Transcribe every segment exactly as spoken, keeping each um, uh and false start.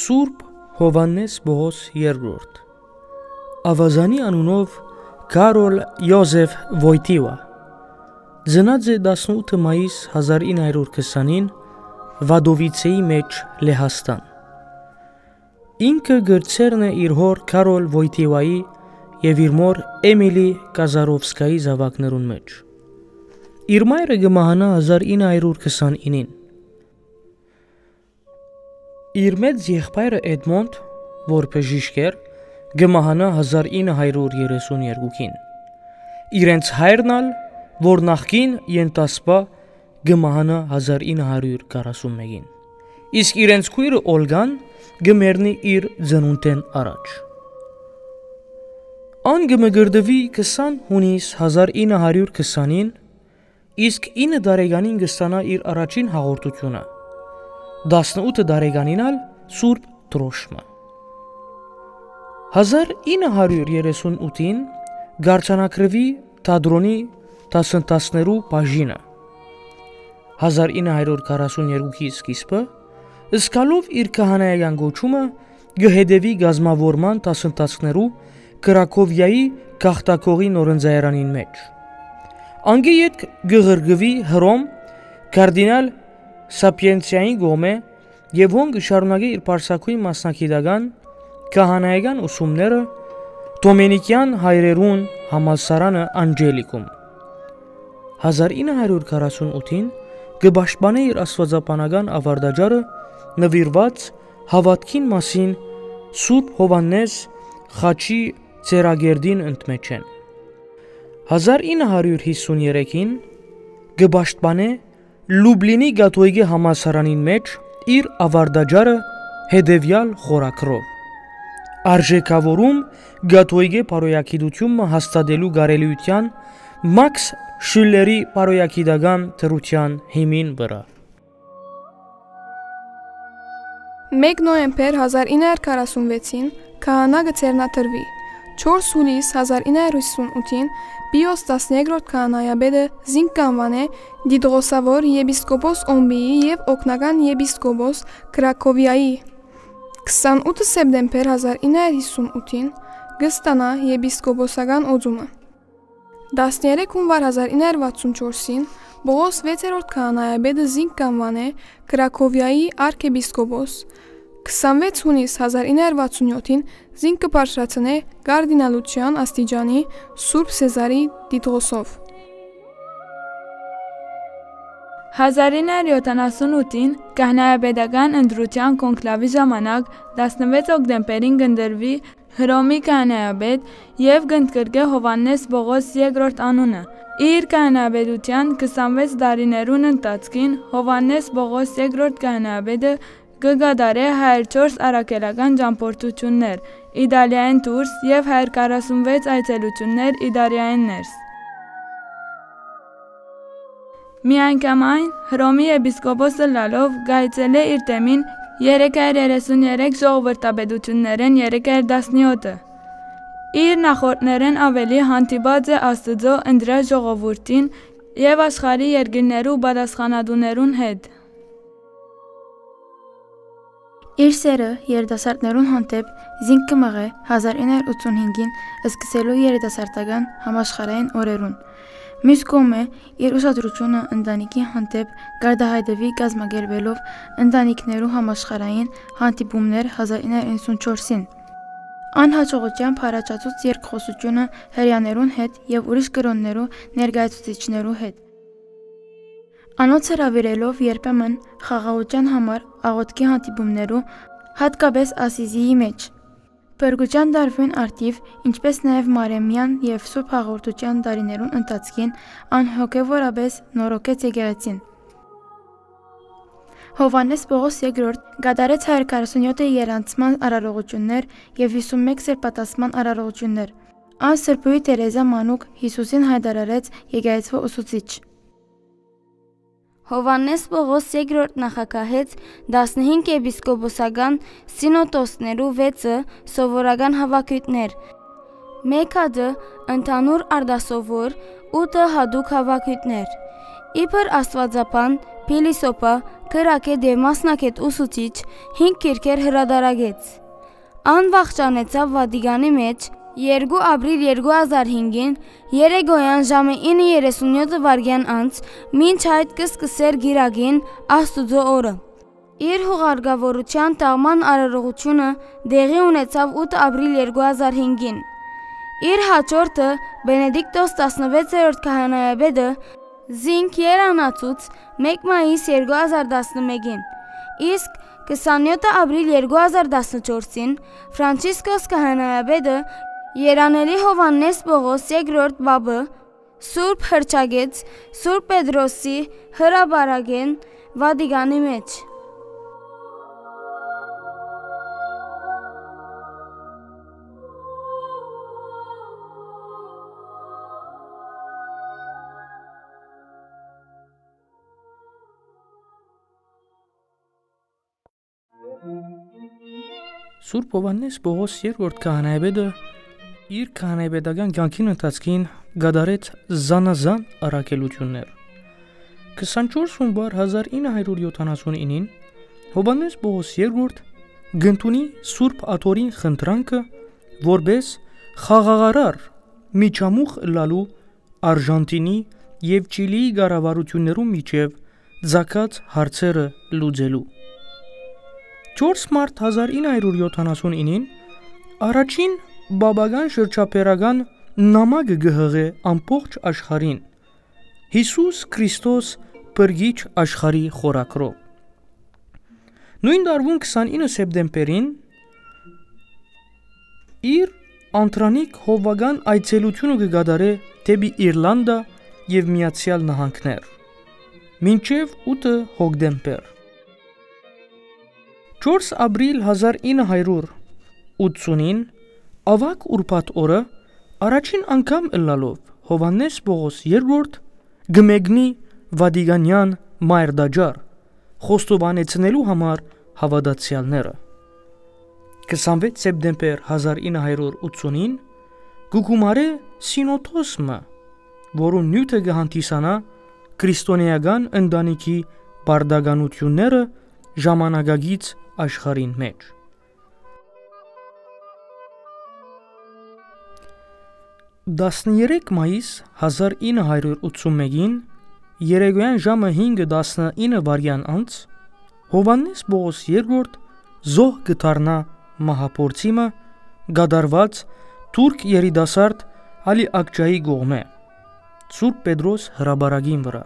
Սուրբ Հովհաննես Բողոս երկրորդ Ավազանի անունով Կարոլ Յոզեֆ Վոյտիվա ծնած է տասնութ մայիս հազար ինը հարյուր քսանին Վադովիցեի մեջ Լեհաստան։ Ինքը գրծերն է իր հոր Կարոլ Վոյտիվայի և իր մոր Էմիլի Կազարովսկայի զավակներուն մեջ։ Իր մայրը գմահանա հազար ինը հարյուր քսանինին։ Իր մեծ եղբայրը Էդմոնդ, որ բժիշկ էր, գմահանա հազար ինը հարյուր երեսունյերկուքին։ Իրենց հայրն ալ, որ նախկին ենտասպա, գմահանա հազար ինը հարյուր քառասունմեկին։ Իսկ իրենց քույրը Օլգան գմերնի իր ծնունդեն առաջ։ Ան գմգրդվի քսան հունիս հազար ինը հարյուր քսանին, իսկ ինը տարեկանին կստանա իր առաջին հաղորդությունը։ Տասնութ տարեկանին ալ Սուրբ Դրոշմը։ հազար ինը հարյուր երեսունութին գարչանակրվի Թատրոնի տասնտասներու բաժինը։ հազար ինը հարյուր քառասունյերկուքի սկիզբը սկալով իր քահանայական գոչումը գհետևի գազմավորման տասնտասներու Կրակովիայի գաղթակողի նորընձայարանին մեջ։ Անգի ետք գղրգվի Հռոմ կարդինալ Սապիենցիայի գոմե և հոն գշարունակի իր պարսակույն մասնակիտական քահանայական ուսումները Դոմենիկյան հայրերուն համալսարանը Անջելիկում։ հազար ինը հարյուր քառասունութին գպաշտպանե իր աստվածապանական ավարտաճառը նվիրված հավատքին մասին Սուրբ Հովհաննես խաչի ծերագերդին ընդմեջեն։ հազար ինը հարյուր հիսուներեքին գպաշտպանե Լուբլինի գաթողիկե համալսարանին մեջ իր ավարտաճառը հետևյալ խորագրով արժեքավորում գաթողիկե բարոյագիտությունը հաստատելու կարելիության Մաքս Շյուլերի բարոյագիտական դրության հիմին վրա։ մեկ նոյեմբեր հազար ինը հարյուր քառասունվեցին քահանա գցերնաթրվի։ չորս հուլիս հազար ինը հարյուր հիսունութին Պիոս տասներորդ քահանայապետը զինք կանվանե Դիդրոսավոր եպիսկոպոս Օմբիի և օգնական եպիսկոպոս Կրակովիայի։ քսանութ սեպտեմբեր հազար ինը հարյուր հիսունութին կստանա եպիսկոպոսական օձումը։ տասներեք հունվար հազար ինը հարյուր վաթսունչորսին Բողոս վեցերորդ քահանայապետը զինք կանվանե Կրակովիայի արքեպիսկոպոս։ քսանվեց հունիս հազար ինը հարյուր վաթսունյոթին զինք կբարձրացնե կարդինալության աստիճանի Սուրբ Սեզարի տիտղոսով։ հազար ինը հարյուր յոթանասունութին քահանայապետական ընտրության կոնկլավի ժամանակ տասնվեց օկտեմբերին կընտրվի Հռոմի քահանայապետ և կընդգրկե Հովհաննես Բողոս երկրորդ անունը։ Իր քահանայապետության քսանվեց տարիներուն ընթացքին Հովհաննես Բողոս երկրորդ քահանայապետը կկատարե հարյուր չորս առաքելական ճամփորդություններ Իտալիայեն դուրս և հարյուր քառասունվեց այցելություններ Իտալիայեն ներս։ Միանգամայն Հռոմի եպիսկոպոսը լալով գայցել է իր թեմին երեք հարյուր երեսունյերեք ժողովրդապետություններեն երեք հարյուր տասնյոթը։ Իր նախորդներեն ավելի հանդիպած է Աստծո ընտրած ժողովուրդին և աշխարհի երկրներու պատասխանատուներուն հետ։ Իր սերը երիտասարդներուն հանդեպ զինք կմղե հազար ինը հարյուր ութսունհինգին սկսելու երիտասարդական համաշխարհային օրերուն։ Մյուս կողմը իր ուշադրությունը ընտանիքի հանդեպ գարդահայտվի կազմակերպելով ընտանիքներու համաշխարհային հանդիպումներ հազար ինը հարյուր իննսունչորսին։ Անհաջողությամբ հարաճածուց երկխոսությունը հրեաներուն հետ և ուրիշ կրոններու ներկայացուցիչներու հետ։ Անոնց հրավիրելով երբեմն խաղաղության համար աղոթքի հանդիպումներու, հատկապես Ասիզիի մեջ։ Փրկության տարվին արդիվ, ինչպես նաև Մարեմյան և Սուրբ հաղորդության տարիներուն ընթացքին անհոգևորապես նորոգեց եկեղեցին։ Հովհաննես Բողոս երկրորդ կատարեց հարյուր քառասունյոթ երանցման արարողություններ և հիսունմեկ սրբատասման արարողություններ։ Ան Սրբոյի Տերեզա մանուկ Հիսուսին հայտարարեց եկեղեցվո ուսուցիչ։ Հովհաննես Բողոս երկրորդ նախագահեց տասնհինգ եպիսկոպոսական սինոդոսներու վեցը սովորական հավաքույթներ, մեկ հատը ընդհանուր արտասովոր, ութը հատուկ հավաքույթներ։ Իբր աստվածապան, փիլիսոփա, քրակետ և մասնակետ ուսուցիչ, հինգ գրքեր հրատարակեց։ Ան վախճանեցավ Վատիկանի մեջ երկու ապրիլ երկու հազար հինգին երեկոյան ժամը ինը երեսունյոթ վայրկյան անց մինչ այդ կսկսեր գիրագին Աստուծո օրը։ Իր հուղարկավորության տաղման արարողությունը դեղի ունեցավ ութ ապրիլ երկու հազար հինգին։ Իր հաջորդը Բենեդիկտոս տասնվեցերորդ քահանայապետը զինք երանացուց մեկ մայիս երկու հազար տասնմեկին, իսկ քսանյոթ ապրիլ երկու հազար տասնչորսին Ֆրանցիսկոս քահանայապետը Երանելի Հովհաննես Պողոս երկրորդ պապը Սուրբ հռչակեց Սուրբ Պետրոսի հրապարակեն Վատիկանի մեջ։ Սուրբ Հովհաննես Պողոս երկրորդ քահանայապետը իր քահանայապետական կյանքին ընթացքին գդարեց զանազան առաքելություններ։ քսանչորս հունվար հազար ինը հարյուր յոթանասունինին Հովհաննես Պողոս երկրորդ գնտունի Սուրբ Աթորին խնդրանքը որպես խաղաղարար միջամուխ լալու Արժանտինի և Չիլիի կառավարություններու միջև ծագած հարցերը լուծելու։ չորս մարտ հազար ինը հարյուր յոթանասունինին առաջին բաբական շրջափերական նամակը գհղե ամբողջ աշխարհին Հիսուս Քրիստոս Փրկիչ աշխարհի խորակրով։ Նույն տարվուն քսանինը սեպտեմբերին իր անտրանիկ հովվական այցելությունը կգադարե դեպի Իռլանդա և Միացյալ Նահանգներ մինչև ութ հոկտեմբեր։ չորս ապրիլ հազար ինը հարյուր ութսունին ավագ ուրբաթ օրը առաջին անգամ ըլլալով Հովհաննես Պողոս երկրորդ գմեգնի Վատիկանյան մայրդաջար խոստովանեցնելու համար հավատացյալները։ քսանվեց սեպտեմբեր հազար ինը հարյուր ութսունին գուգումարե սինոդոսը, որուն նյութը կհանդիսանա քրիստոնեական ընտանիքի բարդականությունները ժամանակակից աշխարհին մեջ։ տասներեք մայիս հազար ինը հարյուր ութսունմեկին երեկոյան ժամը հինգը տասնինը վայրկյան անց Հովհաննես Պողոս երկրորդ զոհ կդառնա մահափորձիմը գդարված թուրք երիտասարդ Ալի Ակջայի կողմէ Սուրբ Պետրոս հրապարակին վրա։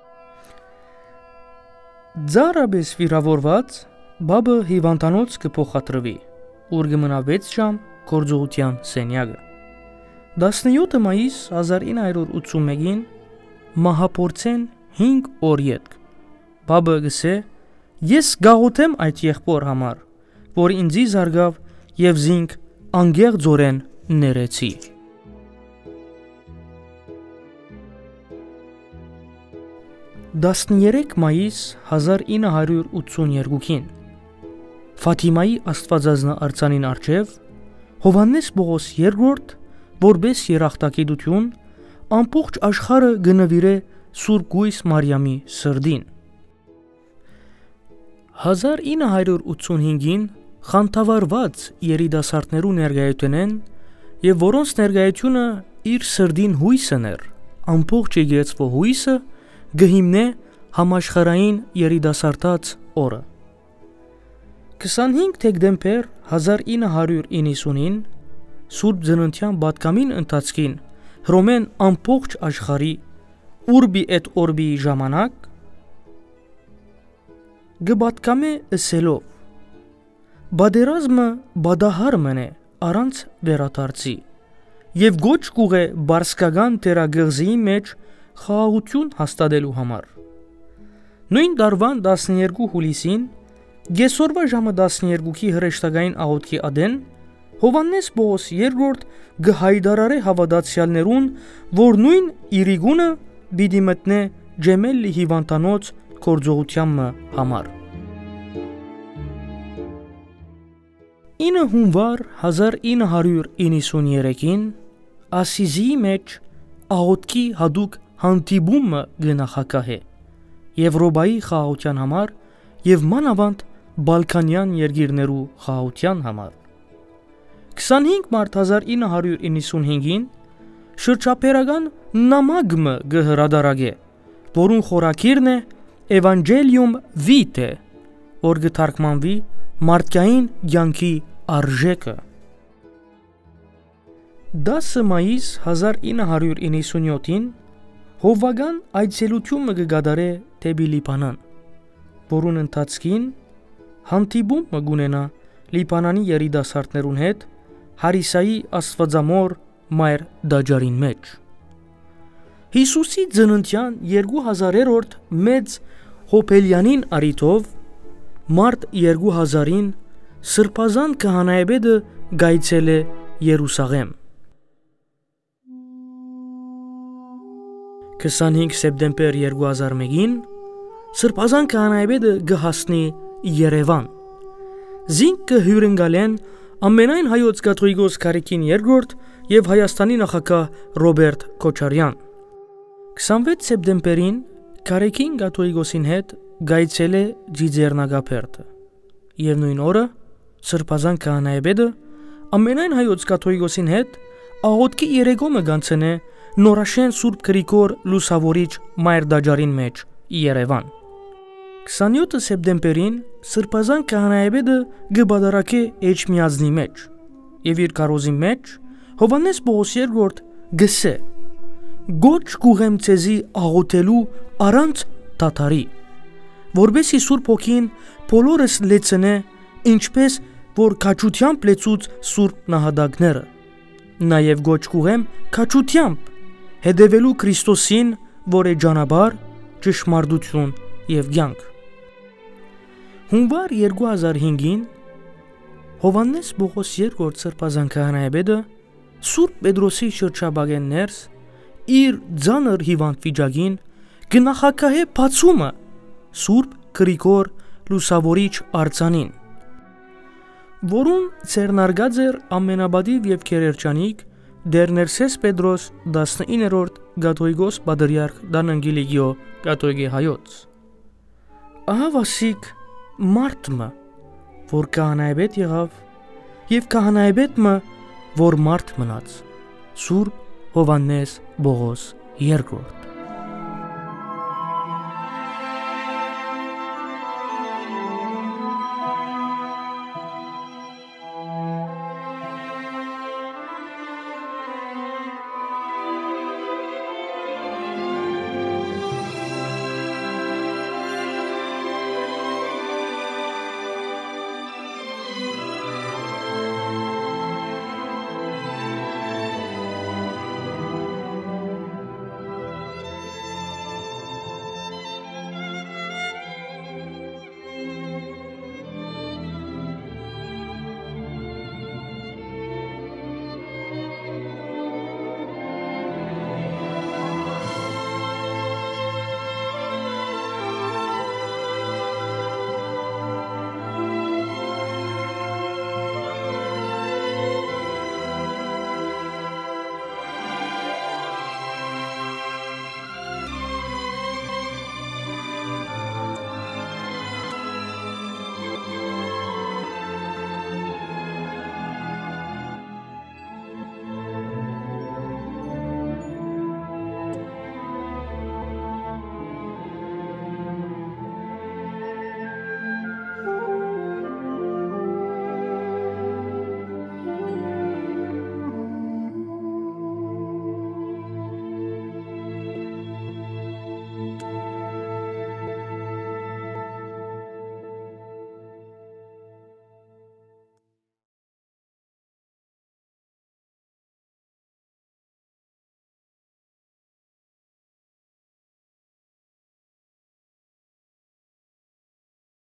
Ձառաբես վիրավորված բաբը հիվանդանոց կփոխադրվի, ուր կմնա վեց ժամ գործողության սենյակը։ տասնյոթ մայիս հազար ինը հարյուր ութսունմեկին մահափորձեն հինգ օր ետք։ Բաբը գսե ես գաղութեմ այդ եղբոր համար, որ ինձի զարգավ և զինք անգեղձորեն ներեցի։ տասներեք մայիս հազար ինը հարյուր ութսուներկուին Ֆաթիմայի Աստվածազնա արձանին առջև Հովհաննես Պողոս երկրորդ որպես երախտագիտություն ամբողջ աշխարհը կնվիրե Սուրբ Գույս Մարիամի սրտին։ հազար ինը հարյուր ութսունհինգին խանդավառված երիտասարդներու ներկայությունեն և որոնց ներկայությունը իր սրտին հույսն էր, ամբողջ եկեղեցու հույսը գհիմնե համաշխարհային երիտասարդաց օրը։ քսանհինգ դեկտեմբեր հազար ինը հարյուր իննսունին Սուրբ Ծննդյան պատգամին ընթացքին Հռոմեն ամբողջ աշխարհի Ուրբի էտ օրբիի ժամանակ գպատկամե ըսելով բادرազմը բադահար մնե առանց վերադարձի և գոչ կուղե բարսկական տերագղզիի մեջ խաղաղություն հաստատելու համար։ Նույն տարվան տասներկու հուլիսին գեսորվա ժամը տասներկուի հրեշտակային աղոթքի ադեն Հովհաննես Պողոս երկրորդ գհայդարարե հավատացյալներուն, որ նույն իրիգունը պիտի մտնե Ջեմելի հիվանդանոց գործողությամը համար։ ինը հունվար հազար ինը հարյուր իննսուներեքին Ասիզիի մեջ աղոթքի հատուկ հանդիպումը գնախակահե Եվրոպայի խաղաղության համար եւ մանավանդ Բալկանյան երկիրներու խաղաղության համար։ քսանհինգ մարտ հազար ինը հարյուր իննսունհինգին շրջապերական նամակը գհրադարագե, որուն խորակիրն է Evangelium Vitae, որ գթարգմանվի մարդկային կյանքի արժեքը։ դասը մայիս հազար ինը հարյուր իննսունյոթին հովվական այցելությունը կգադարե դեպի Լիբանան, որուն ընթացքին հանդիպում կունենա Լիբանանի երիտասարդներուն հետ Հարիսայի աստվածամոր մայր դաջարին մեջ։ Հիսուսի ծննդյան երկու հազարերորդ մեծ հոպելյանին արիթով մարտ երկու հազարին սրբազան քահանայապետը գայցել է Երուսաղեմ։ քսանհինգ սեպտեմբեր երկու հազար մեկին սրբազան քահանայապետը գհասնի Երևան։ Զինքը հյուրընկալեն ամենայն հայոց կաթողիկոս Կարեկին երկրորդ եւ Հայաստանի նախագահ Ռոբերտ Քոչարյան։ քսանվեց սեպտեմբերին Կարեկին կաթողիկոսին հետ գայցել է Ջիձեռնագապերտը եւ նույն օրը սրբազան քահանայապետը ամենայն հայոց կաթողիկոսին հետ աղոթքի երեկոմը գանցնե Նորաշեն Սուրբ Գրիգոր Լուսավորիչ մայր դաջարին մեջ Երևան։ քսանյոթը սեպտեմբերին սրբազան քահանայապետը գբադարակե Էջմիածնի մեջ եւ իր կարոզի մեջ Հովանես Պողոս երկրորդ գսե գոչ կուղեմ ցեզի աղոթելու առանց դադարի, որբեսի Սուրբ Հոգին բոլորս լեցնե, ինչպես որ քաջությամբ լեցուց Սուրբ նահատակները, նաև գոչ կուղեմ քաջությամբ հետևելու Քրիստոսին, որ է ճանապարհ, ճշմարտություն եւ կյանք։ Հունվար երկու հազար հինգին Հովանես Պողոս երկրորդ սրբազան քահանայապետը Սուրբ Պետրոսի շրջաբակեն ներս իր ծանր հիվանդ վիճակին գնահակահե բացումը Սուրբ Գրիգոր Լուսավորիչ արձանին, որում ցերնարգած էր ամենաբադիվ եւ քերերջանիկ դեր Ներսես Պետրոս տասնիններորդ կաթողիկոս պատրիարք Դանանգիլիգիո կաթողիկե հայոց։ Ահա վասիկ մարդը, որ քահանայապետ եղավ, եւ քահանայապետը, որ մարդ մնաց, Սուրբ Հովանես Պողոս երկրորդ։